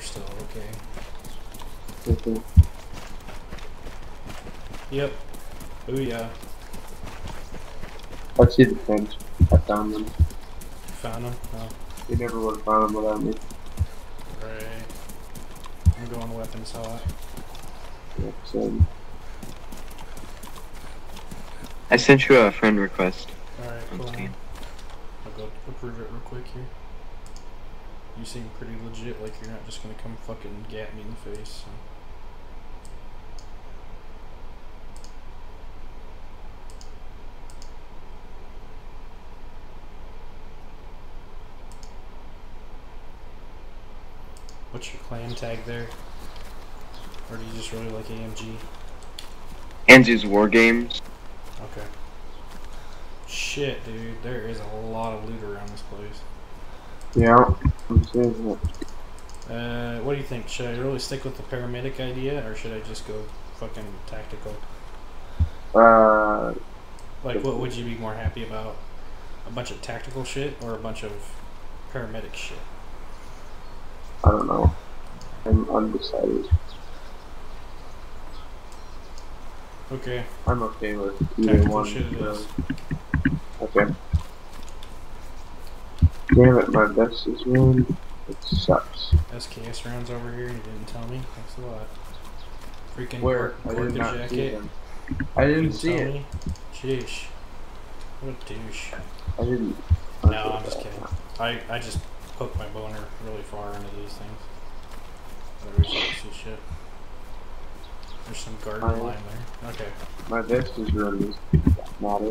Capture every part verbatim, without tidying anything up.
still okay. Okay. Yep. Oh yeah. I see the fence. I found them. You found them? Oh. You never would have found them without me. Right. I'm going weapons hot. Yeah, same. I sent you a friend request. Alright, on cool. Steam. I'll go approve it real quick here. You seem pretty legit, like you're not just gonna come fucking gat me in the face. So. What's your clan tag there? Or do you just really like A M G? Anzu's War Games. Okay. Shit, dude, there is a lot of loot around this place. Yeah, I'm seeing that. Uh, what do you think? Should I really stick with the paramedic idea, or should I just go fucking tactical? Uh, Like, what would you be more happy about? A bunch of tactical shit, or a bunch of paramedic shit? I don't know. I'm undecided. Okay. I'm okay with either Tactical one. shit it is. Okay. Damn it, my vest is ruined. It sucks. S K S rounds over here, you didn't tell me? Thanks a lot. Freaking Where? Gor- I Gorka did not see jacket. them. I You didn't see tell it. me? Jeez. What a douche. I didn't. No, I'm just kidding. I, I just poke my boner really far into these things. Otherwise you don't see shit. There's some garden I- lime there. Okay. My vest is ruined. Matter.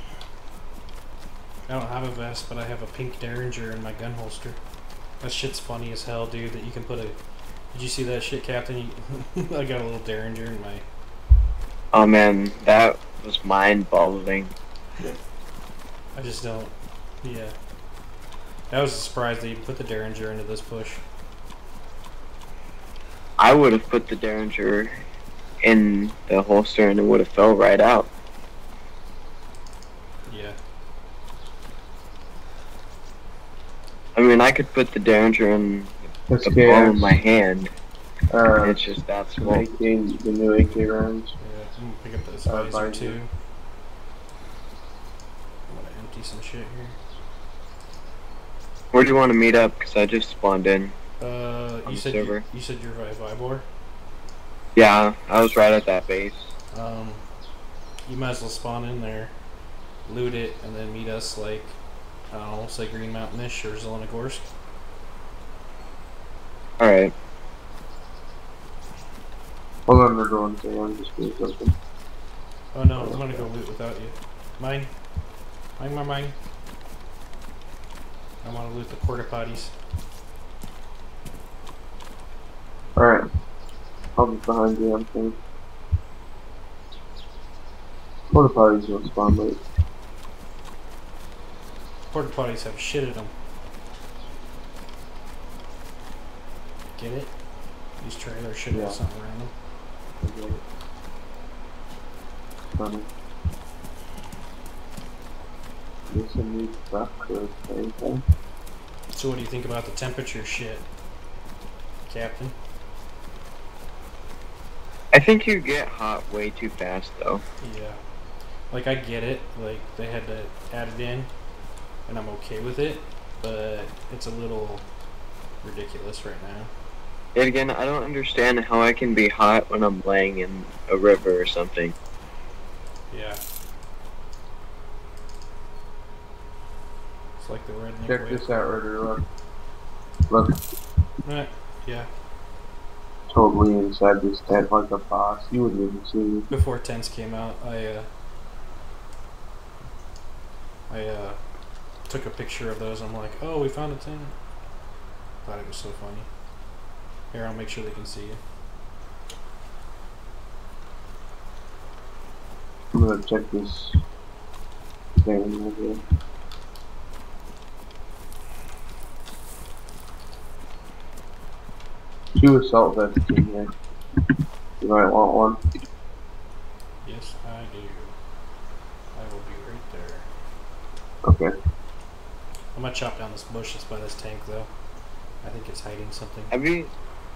I don't have a vest, but I have a pink Derringer in my gun holster. That shit's funny as hell, dude, that you can put a... Did you see that shit, Captain? You, I got a little Derringer in my... Oh man, that was mind-boggling. I just don't... Yeah. That was a surprise that you put the Derringer into this push. I would have put the Derringer in the holster and it would have fell right out. Yeah. I mean, I could put the Derringer in That's the okay. palm of my hand. Uh, And it's just that the, small. A K, the new A K rounds. Yeah, I'm gonna pick up this Uh, visor, visor. too. I'm gonna empty some shit here. Where do you want to meet up? Because I just spawned in. Uh, On you the said you, server. you said you're by Vibor? Yeah, I was right at that base. Um, you might as well spawn in there, loot it, and then meet us, like, I don't know, say Green Mountain-ish or Zelenogorsk. Alright. Hold on, we're going to I'm just doing something. Oh no, I'm gonna go loot without you. Mine. Mine, mine, mine. I wanna loot the porta potties. Alright. I'll be behind you, I'm thinking. Porta potties will spawn late. Porta potties have shit in them. Get it? These trailers should have Yeah. something around them. Okay. Funny. Guess I need truck or anything. So what do you think about the temperature shit, Captain? I think you get hot way too fast, though. Yeah. Like, I get it. Like, they had to add it in, and I'm okay with it, but it's a little ridiculous right now. Yet again, I don't understand how I can be hot when I'm laying in a river or something. Yeah. It's like the redneck Check way. this out, Ritter. Look. Look. Eh, yeah. Totally inside this tent like a boss. You wouldn't even see me. Before tents came out, I, uh... I, uh... took a picture of those. I'm like, oh, we found a tent. Thought it was so funny. Here, I'll make sure they can see you. I'm gonna check this thing over here. Two assault vests in here. You might want one. Yes, I do. I will be right there. Okay. I'm gonna chop down this bush that's by this tank, though. I think it's hiding something. Have you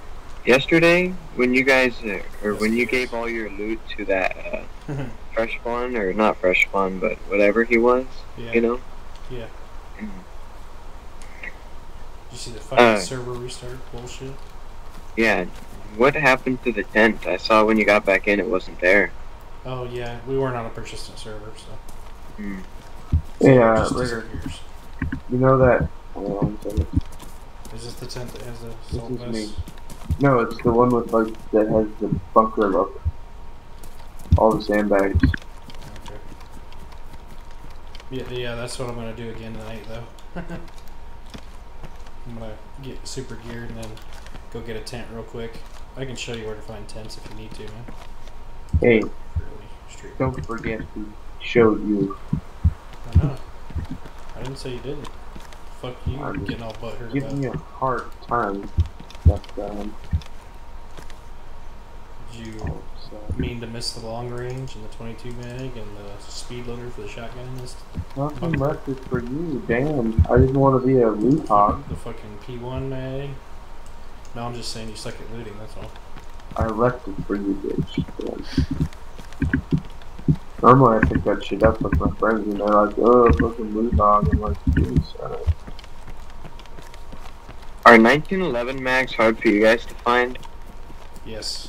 yesterday when you guys, uh, or when you Yes, gave yes. all your loot to that uh, fresh spawn, or not fresh spawn, but whatever he was, Yeah. you know? Yeah. Mm. Did you see the fucking Uh, server restart bullshit? yeah. What happened to the tent? I saw when you got back in, it wasn't there. Oh yeah, we weren't on a persistent server, so. Mm. So it Yeah, just Ritter. disappears. You know that? Hold on one second. Is this the tent that has the This salt is vest? me. No, it's the one with like that has the bunker look. All the sandbags. Okay. Yeah, yeah, that's what I'm gonna do again tonight, though. I'm gonna get super geared and then go get a tent real quick. I can show you where to find tents if you need to, man. Hey, Really straight. don't forget who showed you. I know. I didn't say you didn't. Fuck you, I'm getting all butthurt Give about me it. a hard time. That's um. Did you Oh, so. mean to miss the long range and the twenty-two mag and the speed loader for the shotgun in this? Nothing left is for you. Damn, I didn't want to be a loot hog. The fucking P one mag? No, I'm just saying you suck at looting, that's all. I left it for you, bitch. Damn. Normally I pick that shit up with my friends and they're like, oh, fucking loot hog. I'm like, jeez, alright. Are nineteen eleven mags hard for you guys to find? Yes.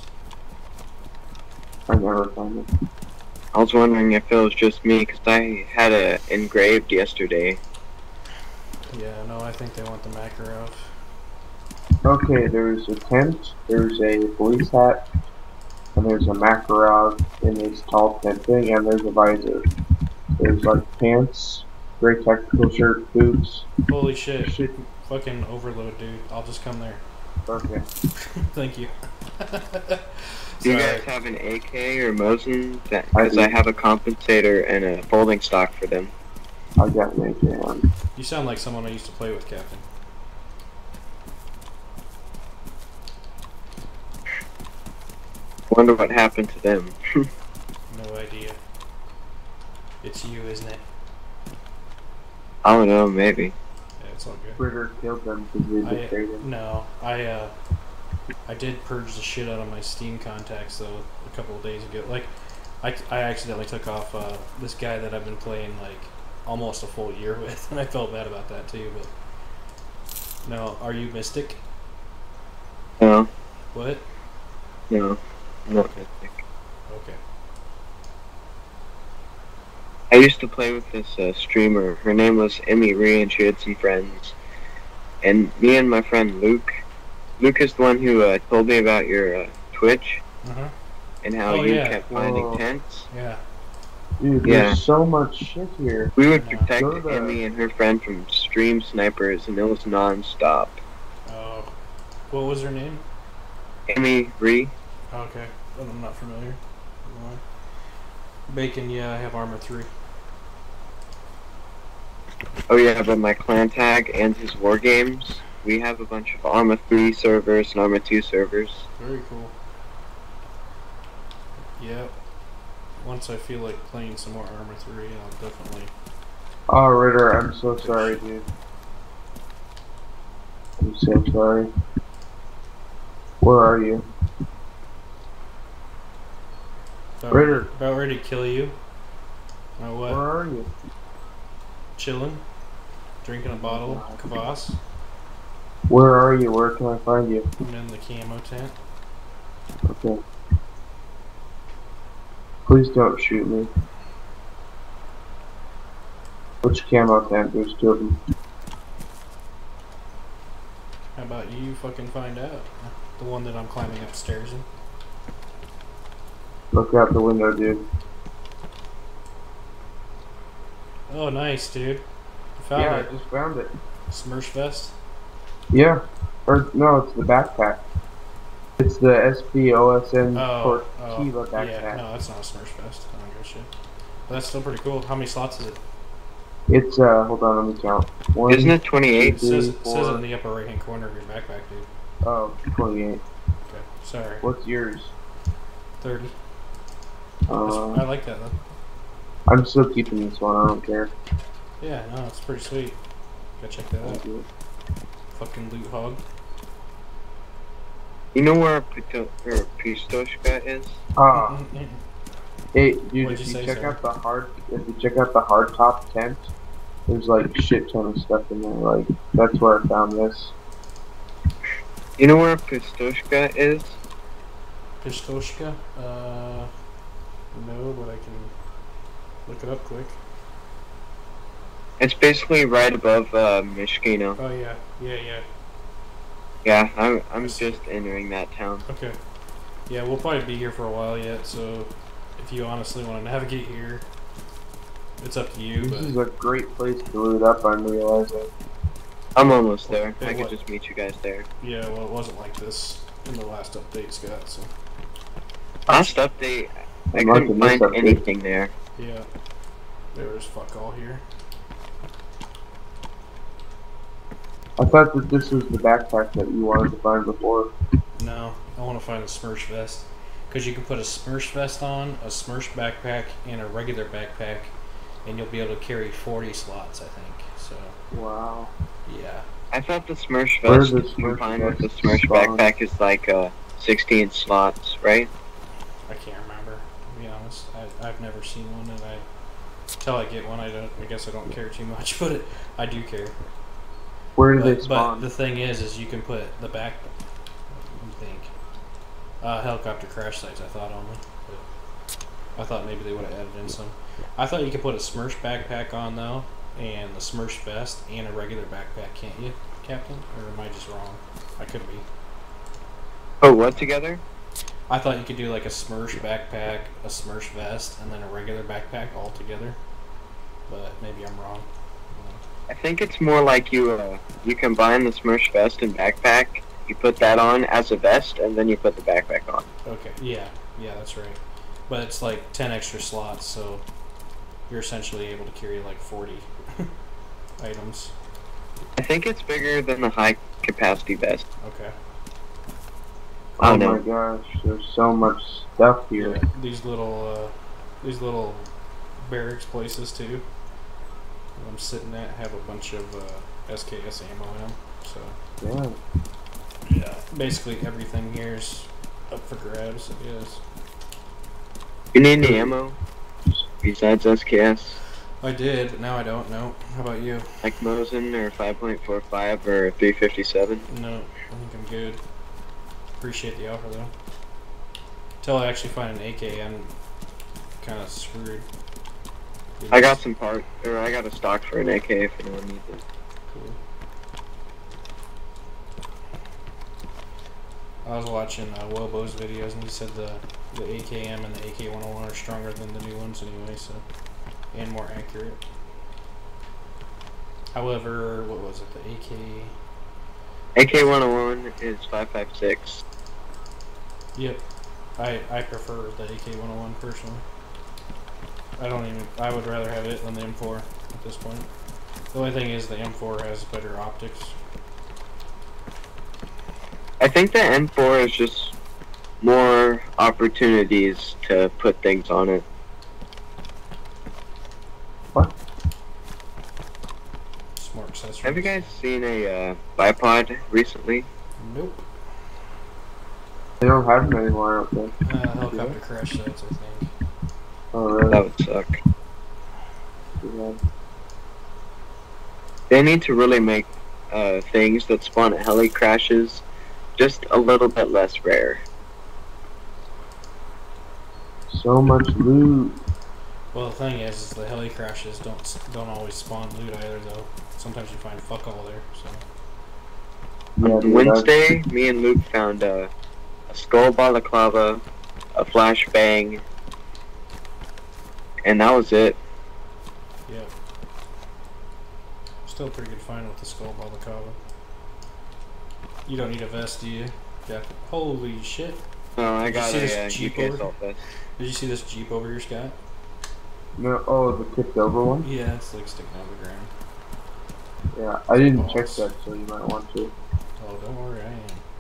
I never find it. I was wondering if it was just me, because I had a engraved yesterday. Yeah, no, I think they want the Makarov. Okay, there's a tent, there's a police hat, and there's a Makarov in this tall tent thing, and there's a visor. There's like pants, gray tactical shirt, boots. Holy shit. Shit. Fucking overload, dude. I'll just come there. Okay. Thank you. Do you Sorry. guys have an A K or Mosin? I Because do. I have a compensator and a folding stock for them. I got an A K on. You sound like someone I used to play with, Captain. Wonder what happened to them. No idea. It's you, isn't it? I don't know, maybe. Yeah, it's all good. Ritter killed them because they I, betrayed him. no, I uh, I did purge the shit out of my Steam contacts though a couple of days ago. Like, I, I accidentally took off uh, this guy that I've been playing like almost a full year with, and I felt bad about that too. But no, are you Mystic? No, What? no, not Mystic. Okay. I used to play with this uh, streamer. Her name was Emmy Ree, and she had some friends. And me and my friend Luke, Luke is the one who uh, told me about your uh, Twitch Uh huh. and how Oh, you yeah. kept finding Whoa. tents. Yeah. Dude, Yeah. there's so much shit here. We would Yeah. protect Go to- Emmy and her friend from stream snipers, and it was non-stop. Oh. What was her name? Emmy Ree. Okay. I'm not familiar. Bacon, yeah, I have armor three. Oh yeah, but my clan tag and his war games, we have a bunch of Arma three servers and Arma two servers. Very cool. Yep. Once I feel like playing some more armor three, I'll definitely. Oh, Ritter, I'm so sorry, dude. I'm so sorry. Where are you? About, Ritter. about ready to kill you. Oh, what? Where are you? Chilling, drinking a bottle of kvass. Where are you? Where can I find you? I'm in the camo tent. Okay. Please don't shoot me. Which camo tent? There's two of them. How about you fucking find out? The one that I'm climbing upstairs in. Look out the window, dude. Oh, nice, dude. You found Yeah, it. I just found it. Smurf vest. Yeah. Or, no, it's the backpack. It's the S P O S N Oh, Tortiva oh, backpack. yeah. No, that's not a Smurf vest. I don't give a shit. But that's still pretty cool. How many slots is it? It's, uh, hold on, let me count. One, Isn't it twenty-eight? It says, it three, says four. in the upper right hand corner of your backpack, dude. Oh, twenty-eight. Okay, sorry. What's yours? thirty. Uh, I like that though. I'm still keeping this one, I don't care. Yeah, no, it's pretty sweet. Go check that out. Thank you. Fucking loot hog. You know where Pito- or Pistoshka is? Ah, hey, dude, What'd if you you say, check sir? out the hard, if you check out the hard top tent, there's like shit ton of stuff in there. Like that's where I found this. You know where Pistoshka is? Pistoshka? Uh, no, but I can look it up quick. It's basically right above uh, Mishkino. Oh yeah, yeah, yeah. Yeah, I'm I'm Yes. just entering that town. Okay. Yeah, we'll probably be here for a while yet, so if you honestly want to navigate here, it's up to you. This But is a great place to loot up. I'm realizing. I'm almost there. Hey, I could what? just meet you guys there. yeah, well, it wasn't like this in the last update, Scott. So Last update, I I'm couldn't liking this find update. anything there. yeah, there was fuck all here. I thought that this was the backpack that you wanted to find before. No, I want to find a Smursh vest because you can put a Smursh vest on, a Smursh backpack, and a regular backpack, and you'll be able to carry forty slots, I think. So Wow. yeah. I thought the Smursh Where's vest the Smursh combined with the vest Smursh spawn? backpack is like uh, sixteen slots, right? I can't remember, to be honest. I, I've never seen one, and I, till I get one, I don't. I guess I don't care too much, but it, I do care. Where do But, they but spawn? the thing is, is you can put the back. What do you think? Uh, helicopter crash sites. I thought only, but I thought maybe they would have added in some. I thought you could put a Smursh backpack on though, and the Smursh vest, and a regular backpack. Can't you, Captain? Or am I just wrong? I could be. Oh, what together? I thought you could do like a Smursh backpack, a Smursh vest, and then a regular backpack all together. But maybe I'm wrong. I think it's more like you uh, you combine the Smursh vest and backpack. You put that on as a vest, and then you put the backpack on. Okay, yeah, yeah, that's right. But it's like ten extra slots, so you're essentially able to carry like forty items. I think it's bigger than the high capacity vest. Okay. I Oh don't my know. gosh, there's so much stuff here. Yeah, these little uh, these little barracks places too. Where I'm sitting at have a bunch of uh, S K S ammo in them. So Yeah. yeah, basically everything here is up for grabs. I guess. You need any ammo besides S K S, I did, but now I don't know. How about you? like Mosin or five point four five or three fifty-seven? No, I think I'm good. Appreciate the offer though. Until I actually find an A K, I'm kind of screwed. I got some part, or I got a stock for an A K if anyone needs it. Cool. I was watching uh, Welbo's videos, and he said the the A K M and the A K one oh one are stronger than the new ones anyway, so and more accurate. However, what was it? The A K. A K one oh one is five five six. Yep. I I prefer the A K one oh one personally. I don't even. I would rather have it than the M four at this point. The only thing is the M four has better optics. I think the M four is just more opportunities to put things on it. What? Smart accessories. Have you guys seen a uh, bipod recently? Nope. They don't have them anymore, I don't think. Uh, helicopter crash sites, I think. Oh, really? That would suck. Yeah. They need to really make uh, things that spawn at heli crashes just a little bit less rare. So much loot. Well, the thing is, is the heli crashes don't don't always spawn loot either, though. Sometimes you find fuck all there. So Yeah, On dude, Wednesday, me and Luke found uh, a skull balaclava, a flashbang, and that was it. yeah, still a pretty good find with the skull balaclava. You don't need a vest, do you? Yeah. Holy shit! No, I Did you got see this a uh, Jeep U K over- assault vest. Did you see this Jeep over here, Scott? No, oh, the tipped over one? Yeah, it's like sticking out of the ground. Yeah, I didn't check Balls. that, so you might want to. Oh, don't worry, I am.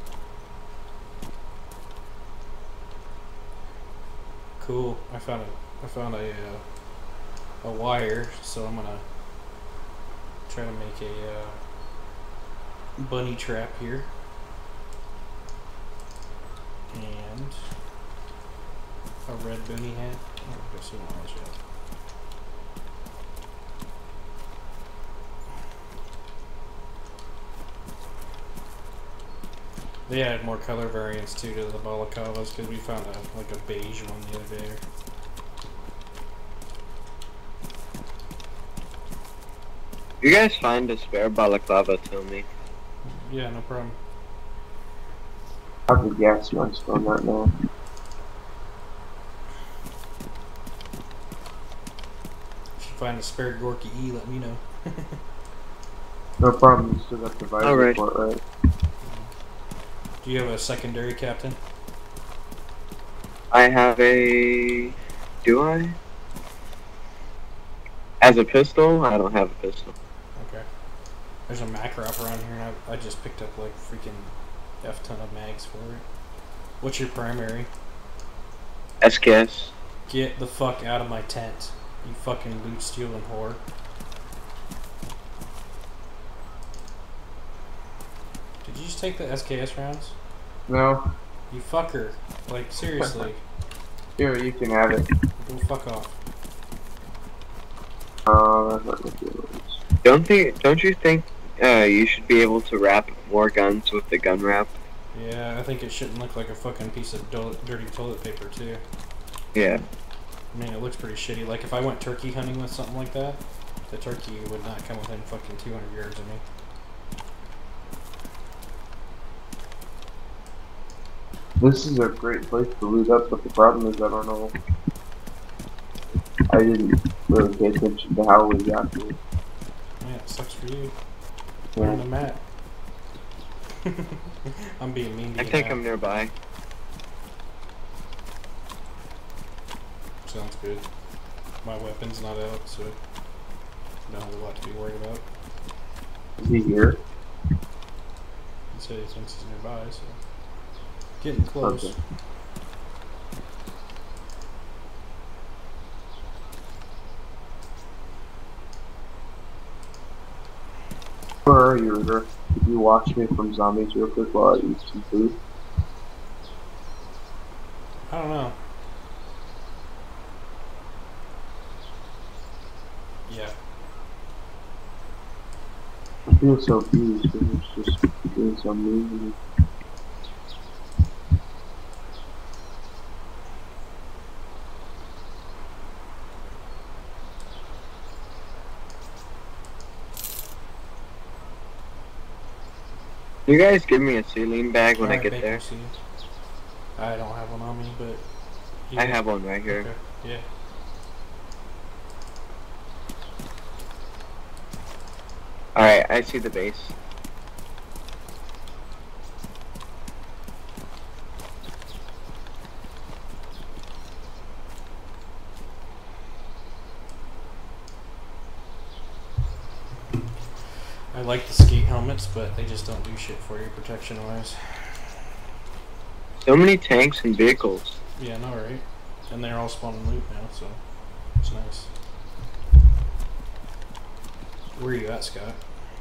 Cool. I found a I found a uh, a wire, so I'm gonna try to make a uh, bunny trap here. a red boonie hat. Oh, I guess one else yet. They added more color variants too to the balaclavas because we found a like a beige one the other day. You guys find a spare balaclava, tell me. Yeah, no problem. I have the gas mask on right now. If you find a spare Gorky E, let me know. No problem, you still got the visor Alright. for it, right? Do you have a secondary, Captain? I have a... Do I? As a pistol? I don't have a pistol. Okay. There's a Makarov around here, and I, I just picked up like freaking F ton of mags for it. What's your primary? S K S. Get the fuck out of my tent, you fucking loot stealing whore. Did you just take the S K S rounds? No. You fucker. Like, seriously. Here, you can have it. Go fuck off. Uh, that's not what it is. Don't think, don't you think uh, you should be able to wrap more guns with the gun wrap? Yeah, I think it shouldn't look like a fucking piece of do dirty toilet paper, too. Yeah. I mean, it looks pretty shitty. Like, if I went turkey hunting with something like that, the turkey would not come within fucking two hundred yards of me. This is a great place to loot up, but the problem is I don't know. I didn't really pay attention to how we got here. Yeah, it sucks for you. Yeah. Learn the map. I'm being mean to I you think now. I'm nearby. Sounds good. My weapon's not out, so don't have a lot to be worried about. Is he here? He said he thinks he's nearby, so getting close. Okay. Where are you, Ritter? Could you watch me from zombies real quick while I eat some food? I don't know. Yeah. I feel so confused because it's just doing some movie. You guys give me a saline bag when I Alright, get bacon there. seeds. I don't have one on me, but you I do. have one right here. Okay. Yeah. Alright, I see the base. I like the skate helmets, but they just don't do shit for you protection wise. So many tanks and vehicles. Yeah, no, right? And they're all spawning loot now, so it's nice. Where are you at, Scott?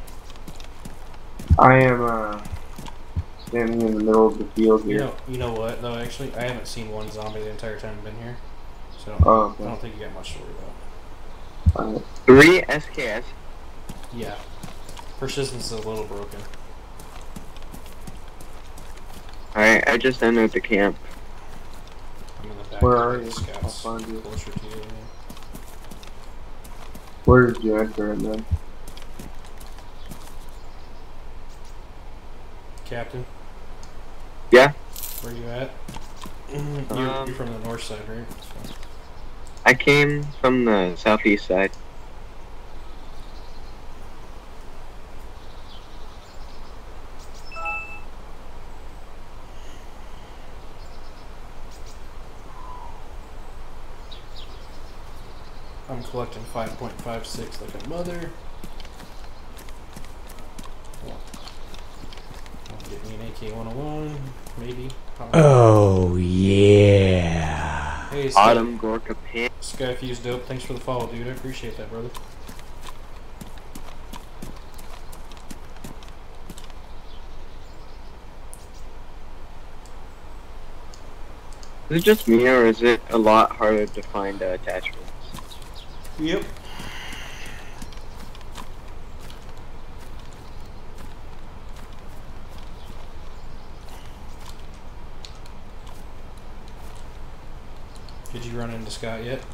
I am uh, standing in the middle of the field You here. know, you know what though? Actually, I haven't seen one zombie the entire time I've been here, so Oh, okay. I don't think you got much to worry about. Alright. Three S K S. Yeah, persistence is a little broken. Alright, I just entered the camp. I'm in the back. Where there are with you? the Scouts I'll find you. closer to you. Where did you enter and then? Captain, Yeah? where you at? you're, Um, you're from the north side, right? So. I came from the southeast side. I'm collecting five point five six like a mother. I'll get me an A K one oh one, maybe. Probably. Oh, yeah. Hey, Sky, Autumn Gorka Pan. Skyfuse Dope, thanks for the follow, dude. I appreciate that, brother. Is it just me, or is it a lot harder to find uh, attachments? Yep. Did you run into Scott yet?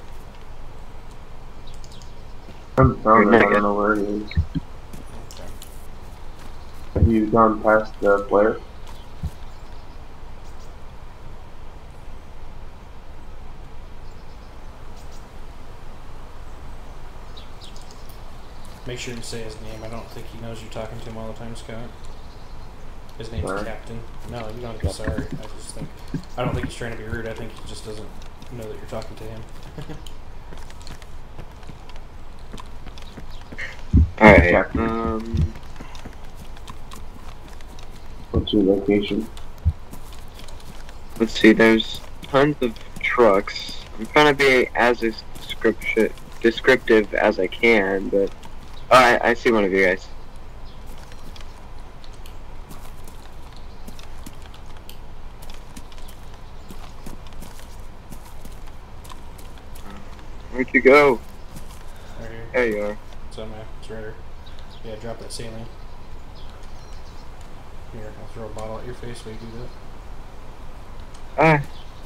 I haven't found it. I Not yet. don't know where it is. Okay. Have you gone past the player? Make sure you say his name. I don't think he knows you're talking to him all the time, Scott. His name's Sorry. Captain. No, you don't have to be sorry. I just think I don't think he's trying to be rude. I think he just doesn't know that you're talking to him. Alright, Captain. um... What's your location? Let's see, there's tons of trucks. I'm trying to be as description, descriptive as I can, but... Oh, I, I see one of you guys. Where'd you go? Right here. There you are. It's on my. It's right here. Yeah, drop that saline. Here, I'll throw a bottle at your face while you do that. Ah.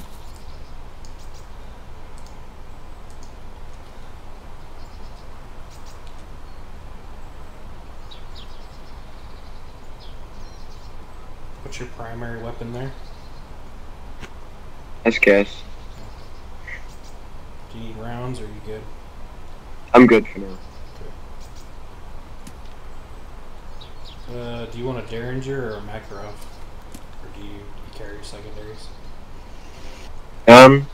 What's your primary weapon there? Let's guess. Do you need rounds or are you good? I'm good for now. Uh, do you want a Derringer or a Makarov? Or do you, you carry secondaries? Um...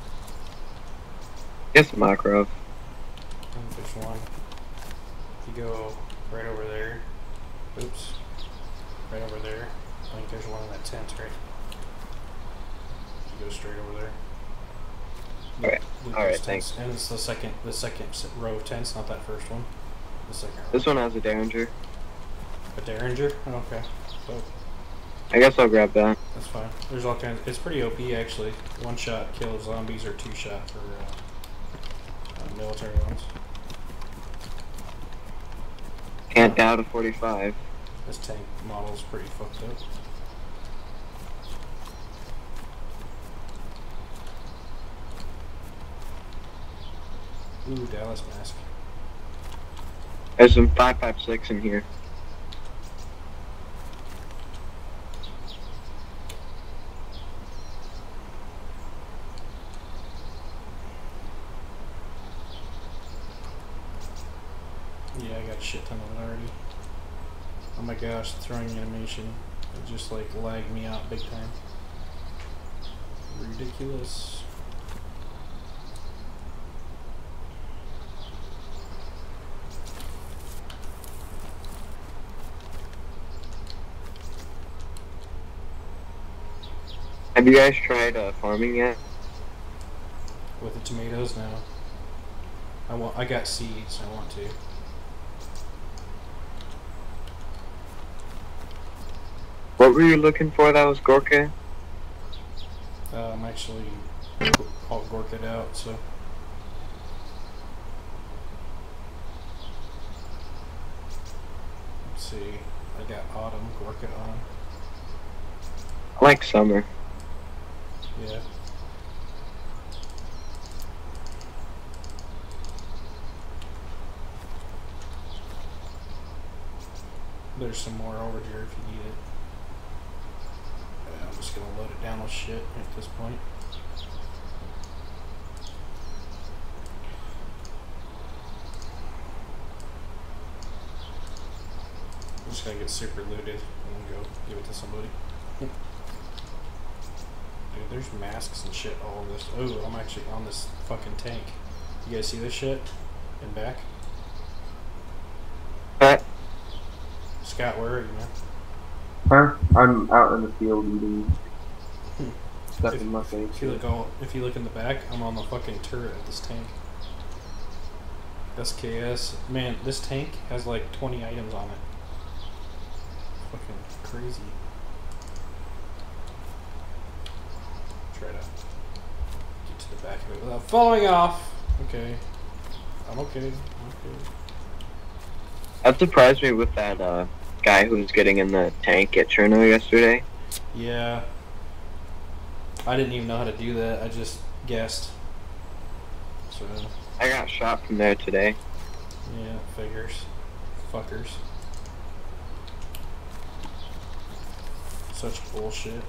Guess Makarov. I think there's one. If you go right over there. Oops. Right over there. I think there's one in that tent, right? You go straight over there. Alright. Loot Alright, those thanks. tents. And it's the second, the second s- row of tents, not that first one. The second row. This one has a Derringer. A Derringer? Okay. So I guess I'll grab that. that's fine. There's all kinds. It's pretty O P actually. One shot kill zombies or two shot for uh, uh, military ones. Can't doubt a forty-five. This tank model is pretty fucked up. Ooh, Dallas mask. There's some five five six in here. Yeah, I got a shit ton of it already. Oh my gosh, the throwing animation. It just like lagged me out big time. Ridiculous. Have you guys tried uh, farming yet? With the tomatoes now. I want. I got seeds. I want to. What were you looking for that was Gorka? Uh, I'm actually all gorked out, so. Let's see. I got autumn gorked on. I like summer. Yeah. There's some more over here if you need it. Uh, I'm just gonna load it down with shit at this point. I'm just gonna get super looted and then go give it to somebody. Dude, there's masks and shit all over this. Oh, I'm actually on this fucking tank. You guys see this shit? In back? But Scott, where are you, man? Huh? I'm out in the field eating Hmm. stuff If- in my face. If you look all, if you look in the back, I'm on the fucking turret of this tank. S K S. Man, this tank has like twenty items on it. Fucking crazy. Try to Wait, without falling off. Okay. I'm okay. I'm okay. That surprised me with that uh, guy who was getting in the tank at Cherno yesterday. Yeah. I didn't even know how to do that. I just guessed. So. I got shot from there today. Yeah, figures. Fuckers. Such bullshit.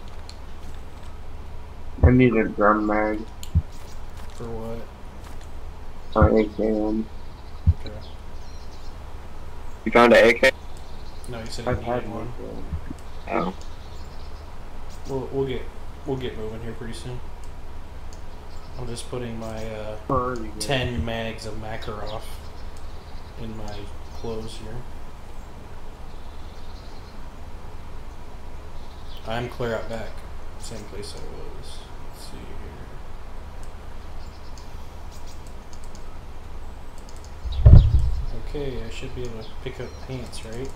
I need a drum mag. For what? My A K M. Okay. You found an A K? No, you said you I've needed had one. one. Oh. We'll we'll get we'll get moving here pretty soon. I'm just putting my uh, Where are you guys? ten mags of Makarov in my clothes here. I'm clear out back. Same place I was. Let's see here. Okay, I should be able to pick up pants, right?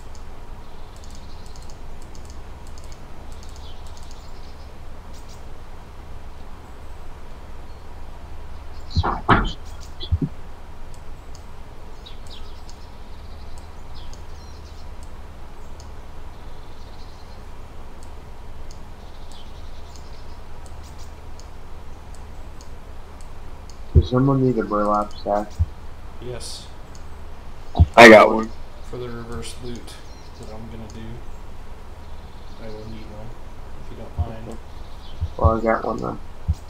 Does someone need a burlap sack? Yes. I got one. For the reverse loot that I'm gonna do, I will need one, if you don't mind. Well, I got one then.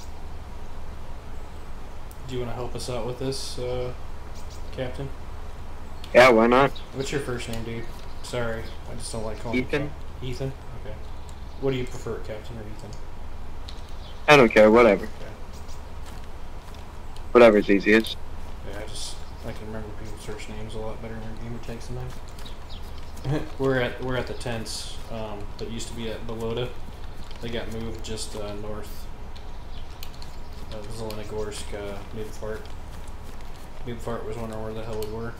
Do you want to help us out with this, uh, Captain? Yeah, why not? What's your first name, dude? Sorry, I just don't like calling you Ethan. Cap- Ethan? Okay. What do you prefer, Captain or Ethan? I don't care, whatever. Okay. Whatever's easiest. Yeah, I just I can remember people's first names a lot better in gamer tag sometimes. we're at we're at the tents um, that used to be at Belota. They got moved just uh, north of Zelenogorsk, uh, Midfart. Midfart was wondering where the hell we were.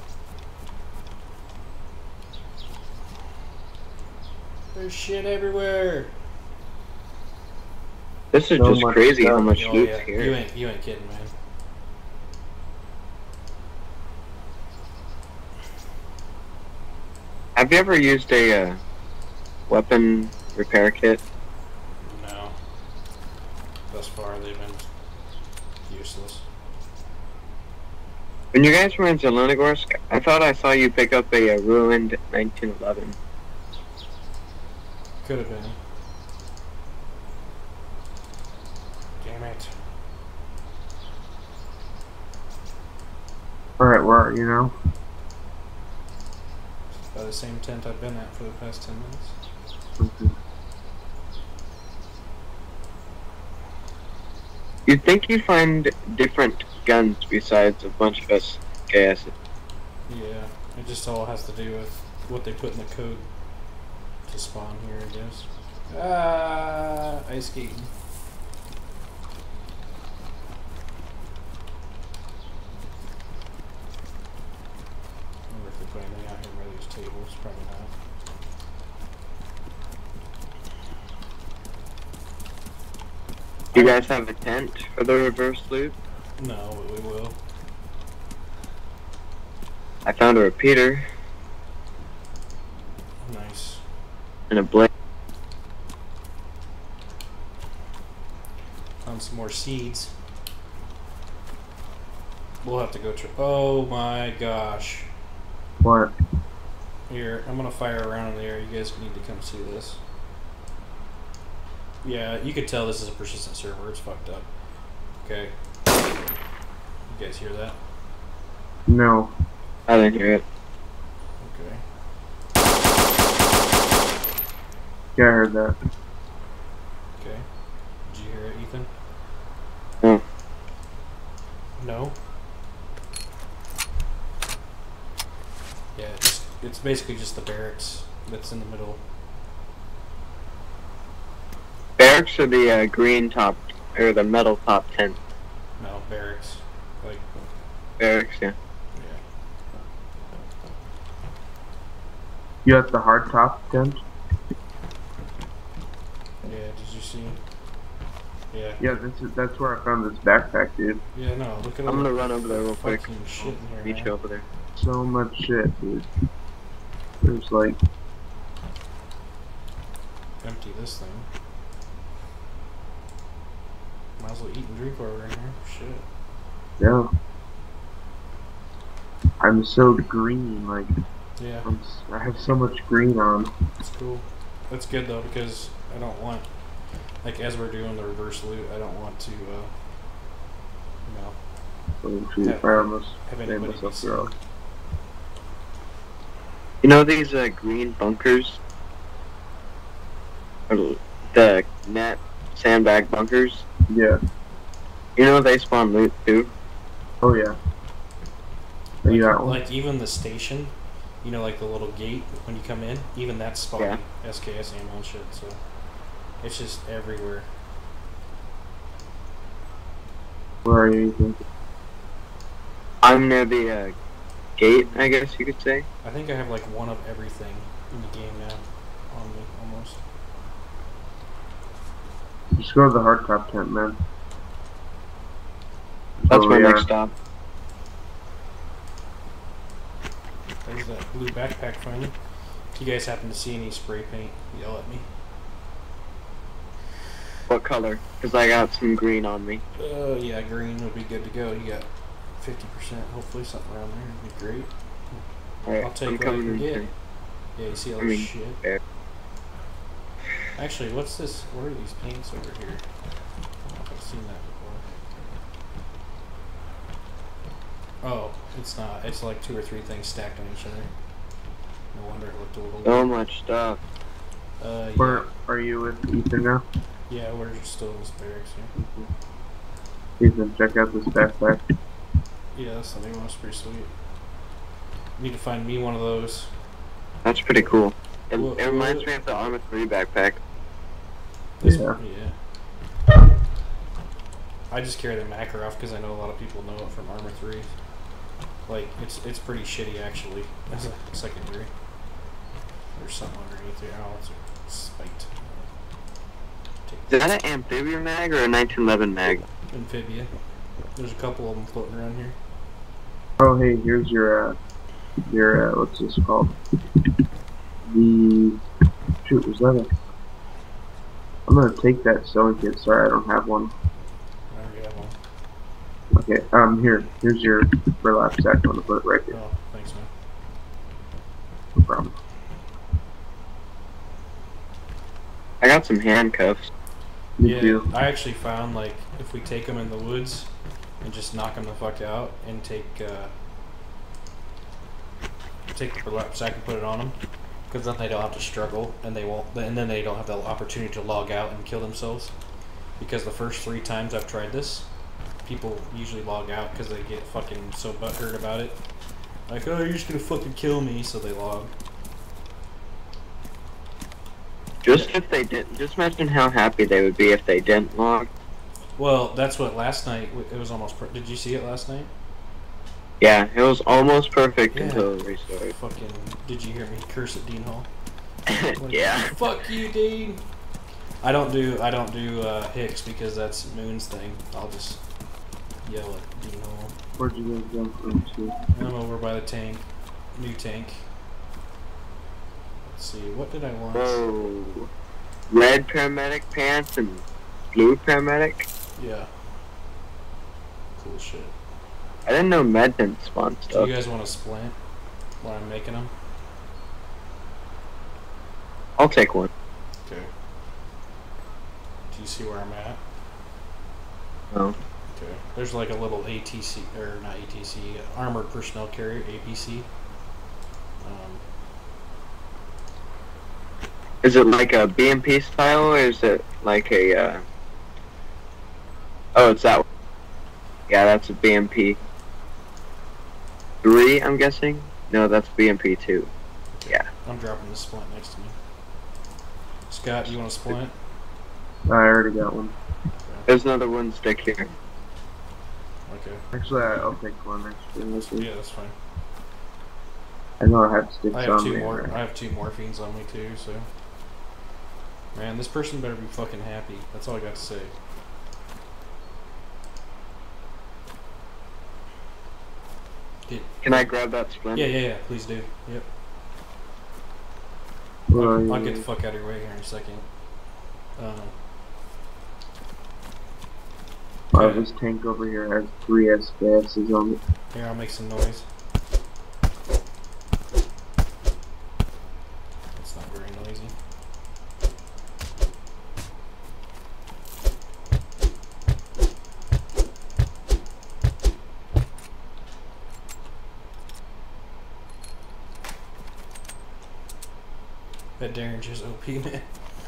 There's shit everywhere. This is So just much crazy how stuff. much Oh, loot's yeah. here. You ain't you ain't kidding, man. Have you ever used a uh, weapon repair kit? No. Thus far, they've been useless. When you guys were in Zelenogorsk, I thought I saw you pick up a, uh ruined nineteen eleven. Could have been. Damn it. Alright, where are you now? By the same tent I've been at for the past ten minutes. Mhm. You'd think you find different guns besides a bunch of S K S. Yeah, it just all has to do with what they put in the code to spawn here, I guess. Ah, ice skating. I wonder if they put anything out here by these tables. Probably not. Do you guys have a tent for the reverse loot? No, but we will. I found a repeater Nice. and a blade. Found some more seeds. We'll have to go try. Oh my gosh. What? Here, I'm gonna fire around in the air. You guys need to come see this. Yeah, you could tell this is a persistent server. It's fucked up. Okay. You guys hear that? No. I didn't hear it. Okay. Yeah, I heard that. Okay. Did you hear it, Ethan? No. No? Yeah, it's, it's basically just the barracks that's in the middle. Barracks or the uh, green top, or the metal top tent? No, barracks. Like, Barracks, yeah. yeah. You at the hard top tent? Yeah, did you see? Yeah. Yeah, that's that's where I found this backpack, dude. Yeah, no, look at all I'm gonna the run over there real quick. fucking shit in here, Meet man. you over there. So much shit, dude. There's like, Empty this thing. Might as well eat and drink while we're in here. Shit. yeah. I'm so green, like, Yeah, I'm, s- I have so much green on. it's cool. That's good though, because I don't want, like, as we're doing the reverse loot, I don't want to, uh, you know, Oh, shoot, Have- I almost have made anybody be myself seen. throw. You know these uh, green bunkers? Or the net sandbag bunkers? Yeah. You know they spawn loot too? Oh, yeah. Are like, you at one? like even the station, you know, like the little gate when you come in, even that's spawning S K S ammo and shit, so it's just everywhere. Where are you? you think? I'm near the uh, gate, I guess you could say. I think I have like one of everything in the game now on me, almost. Just go to the hardtop tent, man. That's Oh, my yeah. next stop. There's that blue backpack finally. If you guys happen to see any spray paint, yell at me. What color? Because I got some green on me. Uh, yeah, green would be good to go. You got fifty percent, hopefully something around there would be great. Alright, I'll take I'm what I coming can in get. soon. Yeah, you see all I this mean, shit? yeah. Actually, what's this? What are these paints over here? I don't know if I've seen that before. Oh, it's not. It's like two or three things stacked on each other. No wonder it looked a little So weird. much stuff. Uh, yeah. Where are you with Ethan now? Yeah, we're still in this barracks here. Ethan, check out this backpack. Yeah, that's the new one. It's pretty sweet. Need to find me one of those. That's pretty cool. It, Well, it reminds well, me of the Armor three backpack. This Yeah. one, yeah. I just carry the Makarov because I know a lot of people know it from Armor three. Like, it's it's pretty shitty actually as a secondary. There's something underneath there. Oh, it's a spiked. Is that an amphibian mag or a nineteen eleven mag? Amphibia. There's a couple of them floating around here. Oh, hey, here's your, uh, your, uh, what's this called? The, shoot, was that a, I'm gonna take that sewing kit, sorry, I don't have one. I already have one. Okay, um, here, here's your burlap sack, I'm gonna put it right here, Oh, thanks, man. no problem. I got some handcuffs. Me Yeah, too. I actually found, like, if we take them in the woods and just knock them the fuck out and take, uh, take the burlap sack and put it on them, because then they don't have to struggle and they won't, and then they don't have the opportunity to log out and kill themselves. Because the first three times I've tried this, people usually log out because they get fucking so butthurt about it. Like, oh, you're just gonna fucking kill me, so they log. Just if they didn't, just imagine how happy they would be if they didn't log. Well, that's what last night, it was almost, per did you see it last night? Yeah, it was almost perfect Yeah. until it restarted. Fucking, did you hear me curse at Dean Hall? Like, Yeah. Fuck you, Dean. I don't do I don't do uh, Hicks because that's Moon's thing. I'll just yell at Dean Hall. Where'd you guys jump into? I'm over by the tank, new tank. Let's see, what did I want? Whoa. Red paramedic pants and blue paramedic? Yeah. Cool shit. I didn't know med didn't spawn Do stuff. you guys want to splint while I'm making them? I'll take one. Okay. Do you see where I'm at? No. Okay. There's like a little A T C, or not A T C, armored personnel carrier, A P C. Um, Is it like a B M P style or is it like a, uh... Oh, it's that one. Yeah, that's a B M P. Three, I'm guessing? No, that's B M P two. Yeah. I'm dropping the splint next to me. Scott, you want a splint? I already got one. There's another one stick here. Okay. Actually, I- I'll take one extra. Let's see. Yeah, that's fine. I know I have sticks I have on two me. more. right? I have two morphines on me too. So, man, this person better be fucking happy. That's all I got to say. Did, Can I grab that splint? yeah, yeah, yeah. Please do. Yep. Where I'll, are I'll you? get the fuck out of your way here in a second. Um, Uh, okay. this tank over here has three S K Ss on it. Here, I'll make some noise. It's not very noisy. That Derringer's O P, man.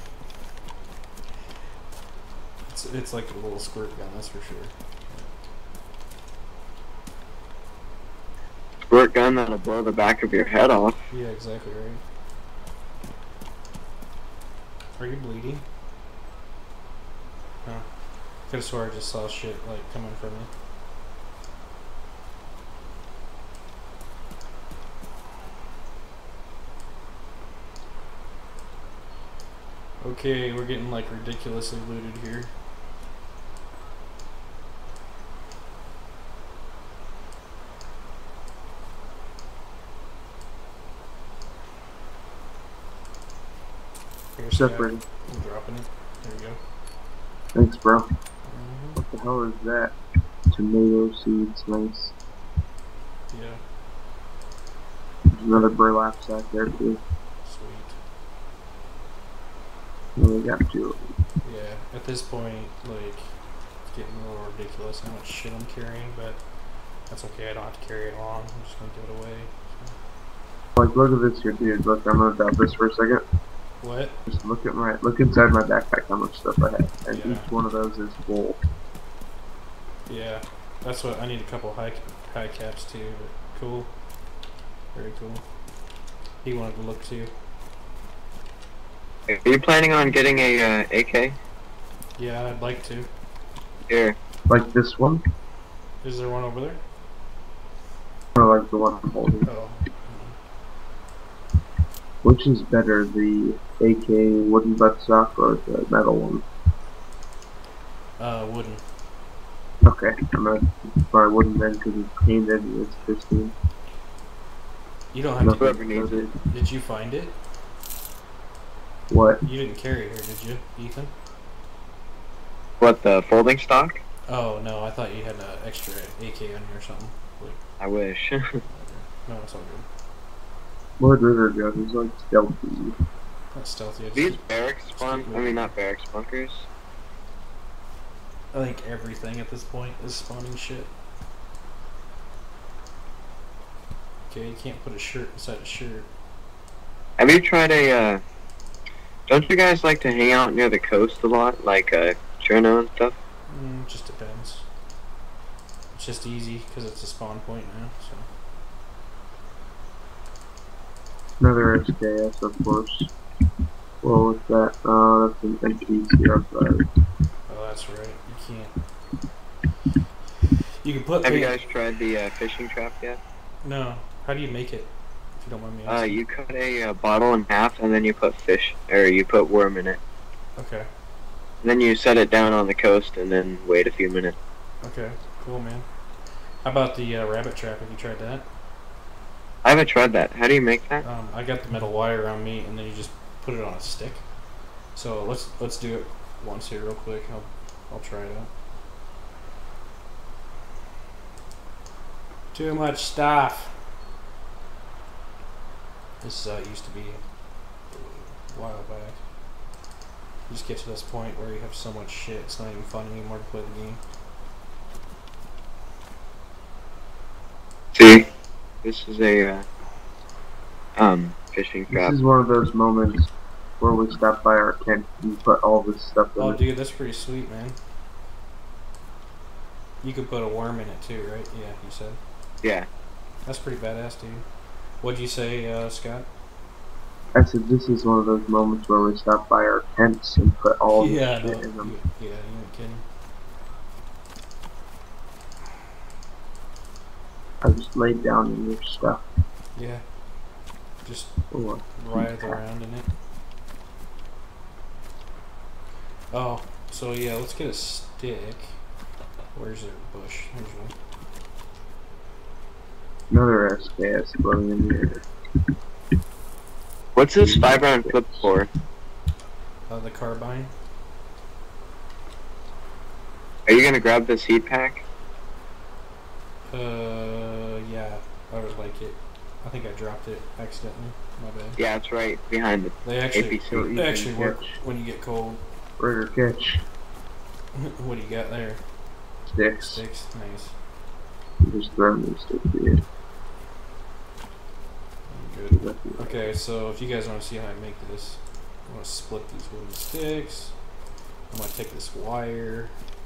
It's, it's like a little squirt gun, that's for sure. Squirt gun that'll blow the back of your head off. Yeah, exactly right. Are you bleeding? Huh. Could've swore I just saw shit like coming from you. Okay, we're getting like ridiculously looted here. Here's Separating. I'm dropping it. There we go. Thanks, bro. Mm-hmm. What the hell is that? Tomato seeds, nice. Yeah, There's another burlap sack there too. sweet. And we got two. Yeah, at this point, like, it's getting a little ridiculous how much shit I'm carrying, but that's okay, I don't have to carry it along. I'm just gonna give it away. Like, look at this here, dude. Look, I'm gonna drop this for a second. What? Just look at my, look inside my backpack how much stuff I have. And Yeah. each one of those is full. Yeah, that's what I need. A couple high high caps too. But cool, very cool. He wanted to look too. Are you planning on getting a uh, A K? Yeah, I'd like to. Here. Like this one? Is there one over there? Or like the one I'm holding? Oh. Which is better, the A K wooden buttstock or the metal one? Uh, wooden. Okay, I'm gonna buy wooden then because it's painted and it's pristine. You don't have No, to. Whoever needs it. Did you find it? What? You didn't carry it here, did you, Ethan? What, the folding stock? Oh no, I thought you had an extra A K on you or something. Like, I wish. no, it's all good. Lord River Gun is like stealthy. Not stealthy. I just, These barracks spawn, keep I mean not barracks, bunkers. I think everything at this point is spawning shit. Okay, you can't put a shirt inside a shirt. Have you tried a, uh, don't you guys like to hang out near the coast a lot, like, uh, Cherno and stuff? Mm, just depends. It's just easy because it's a spawn point now. So Another S K S, of course. Well, what's that? Oh, that's an M P C R five. oh, that's right. You can't. You can put. Have you paint- guys tried the, uh, fishing trap yet? No. How do you make it? If you don't mind me Uh, asking. you cut a uh, bottle in half and then you put fish, or you put worm in it. Okay. Then you set it down on the coast and then wait a few minutes. Okay. Cool, man. How about the uh, rabbit trap? Have you tried that? I haven't tried that. How do you make that? Um, I got the metal wire around me, and then you just put it on a stick. So let's let's do it once here, real quick. I'll I'll try it out. Too much stuff. This uh, used to be a while back. You just get to this point where you have so much shit, it's not even fun anymore to play the game. See, this is a uh, um fishing This trap. is one of those moments where we stop by our tent and put all this stuff in Oh, it. dude, that's pretty sweet, man. You could put a worm in it too, right? Yeah, you said. Yeah. That's pretty badass, dude. What'd you say, uh, Scott? I said this is one of those moments where we stop by our tents and put all this yeah, shit no, in them. you, yeah, you ain't kidding. I just laid down in your stuff. Yeah. Just Or writhe around in it. Oh, so yeah, let's get a stick. Where's their bush? Here's one. Another S K S floating in here. What's this five round clip for? Uh, the carbine. Are you gonna grab this heat pack? Uh, yeah, I would like it. I think I dropped it accidentally. My bad. Yeah, it's right behind the They A actually, P C. they actually work when you get cold. Burger catch. What do you got there? Sticks. Sticks, nice. You just throw them sticks here. Good. Okay, so if you guys want to see how I make this, I'm going to split these wooden sticks. I'm going to take this wire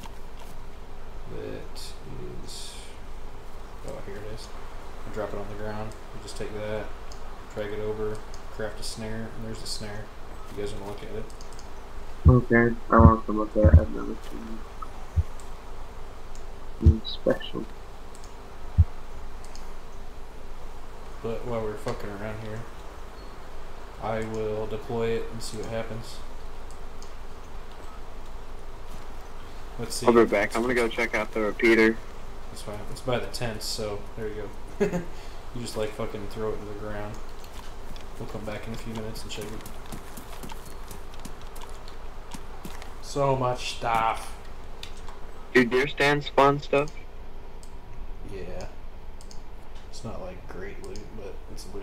that is, oh, here it is. I drop it on the ground. You just take that, drag it over, craft a snare, and there's the snare. You guys want to look at it? Okay, I want to look at it. I've never seen anything special. But while we're fucking around here, I will deploy it and see what happens. Let's see. I'll be back. I'm gonna go check out the repeater. That's fine. It's by the tents, so there you go. You just like fucking throw it to the ground. We'll come back in a few minutes and check it. So much stuff. Do deer stands spawn stuff? Yeah. It's not like great loot, but it's loot.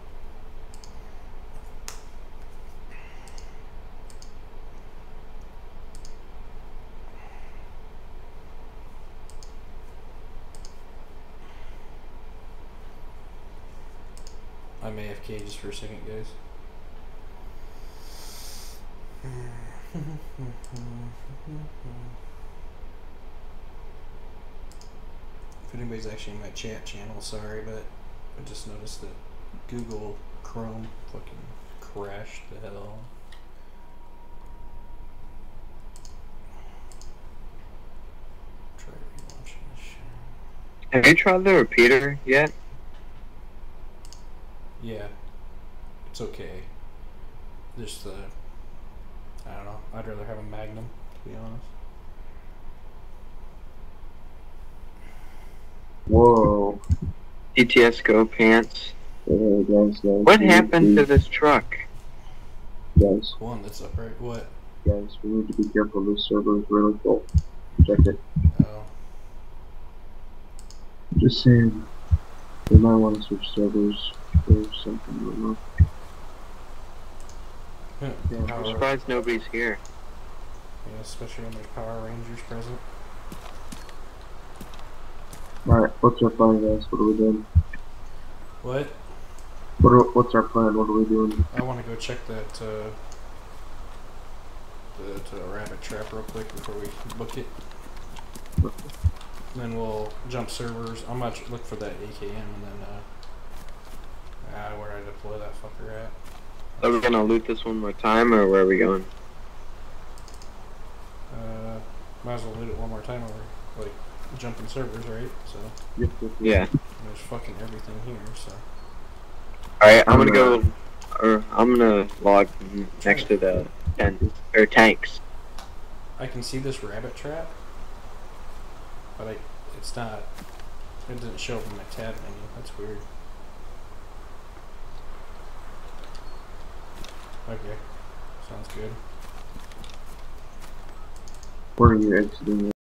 I'm A F K just for a second, guys. If anybody's actually in my chat channel, sorry, but I just noticed that Google Chrome fucking crashed the hell. Try relaunching this shit. Have you tried the repeater yet? Yeah, it's okay. Just the, I don't know. I'd rather have a Magnum, to be honest. Whoa. D T S Go pants. Hey, guys, guys. What we happened need to this truck? Guys, One that's upright. What? guys, we need to be careful. This server is really full. Check it. Oh. Just saying. We might want to switch servers or something. I don't know. Yeah, Yeah, I'm Power, surprised nobody's here. yeah, especially when there's Power Rangers present. Alright, what's our plan, guys? What are we doing? What? What are, what's our plan? What are we doing? I want to go check that, uh, the, the rabbit trap real quick before we book it. Then we'll jump servers. I'm about to look for that A K M and then, uh, ah, where I deploy that fucker at. Are we gonna loot this one more time, or where are we going? Uh, might as well loot it one more time over, like, jumping servers, right? So, Yep, yep, yep. Yeah. there's fucking everything here, so. Alright, I'm gonna I'm, go, or I'm gonna log next to the tent, or tanks. I can see this rabbit trap, but I, it's not, it didn't show up in my tab menu. That's weird. Okay, sounds good. Where are you exiting?